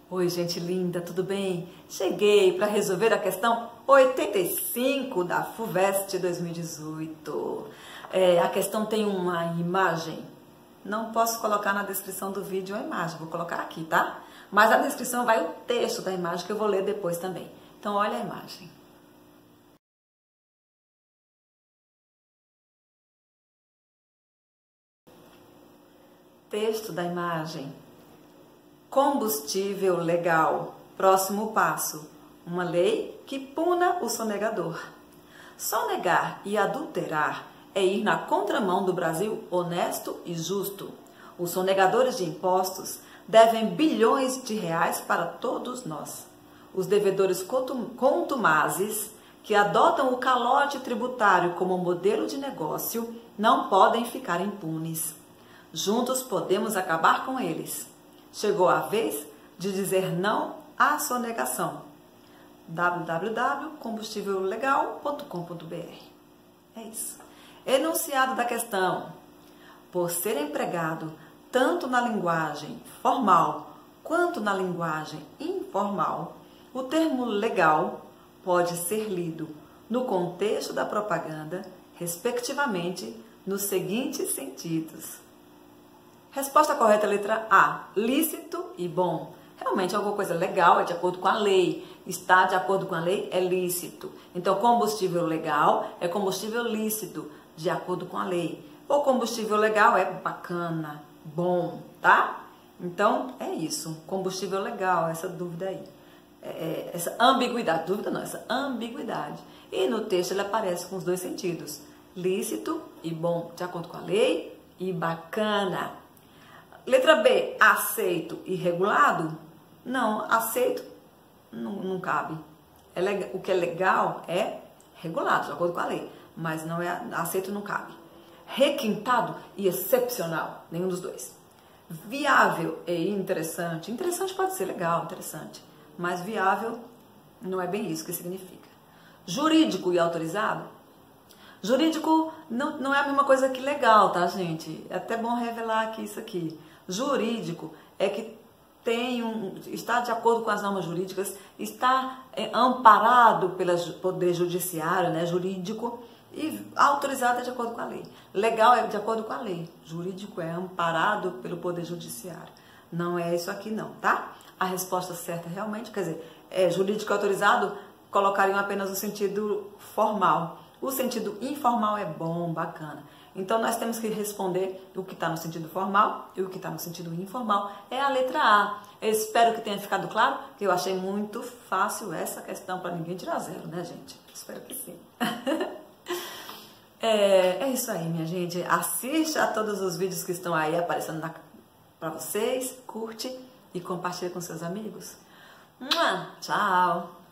Oi, gente linda, tudo bem? Cheguei para resolver a questão 85 da FUVEST 2018. A questão tem uma imagem. Não posso colocar na descrição do vídeo a imagem, vou colocar aqui, tá? Mas na descrição vai o texto da imagem que eu vou ler depois também. Então, olha a imagem. Texto da imagem. Combustível legal. Próximo passo. Uma lei que puna o sonegador. Sonegar e adulterar é ir na contramão do Brasil honesto e justo. Os sonegadores de impostos devem bilhões de reais para todos nós. Os devedores contumazes que adotam o calote tributário como modelo de negócio não podem ficar impunes. Juntos podemos acabar com eles. Chegou a vez de dizer não à sonegação. www.combustívellegal.com.br. É isso. Enunciado da questão. Por ser empregado tanto na linguagem formal quanto na linguagem informal, o termo legal pode ser lido no contexto da propaganda, respectivamente, nos seguintes sentidos. Resposta correta, letra A. Lícito e bom. Realmente alguma coisa legal é de acordo com a lei. Está de acordo com a lei é lícito. Então, combustível legal é combustível lícito, de acordo com a lei. O combustível legal é bacana, bom, tá? Então, é isso. Combustível legal, essa dúvida aí. Essa ambiguidade. Dúvida não, essa ambiguidade. E no texto ele aparece com os dois sentidos. Lícito e bom, de acordo com a lei, e bacana. Letra B, aceito e regulado? Não, aceito não cabe. O que é legal é regulado, de acordo com a lei, mas não é aceito não cabe. Requintado e excepcional, nenhum dos dois. Viável e interessante. Interessante pode ser legal, interessante, mas viável não é bem isso que significa. Jurídico e autorizado? Jurídico não é a mesma coisa que legal, tá, gente? É até bom revelar aqui isso aqui. Jurídico é que está de acordo com as normas jurídicas, está amparado pelo Poder Judiciário, né, jurídico, e autorizado é de acordo com a lei. Legal é de acordo com a lei. Jurídico é amparado pelo Poder Judiciário. Não é isso aqui não, tá? A resposta certa realmente, quer dizer, jurídico autorizado, colocariam apenas o sentido formal. O sentido informal é bom, bacana. Então, nós temos que responder o que está no sentido formal e o que está no sentido informal. É a letra A. Eu espero que tenha ficado claro, que eu achei muito fácil essa questão para ninguém tirar zero, né, gente? Espero que sim. É isso aí, minha gente. Assista a todos os vídeos que estão aí aparecendo para vocês, curte e compartilha com seus amigos. Tchau!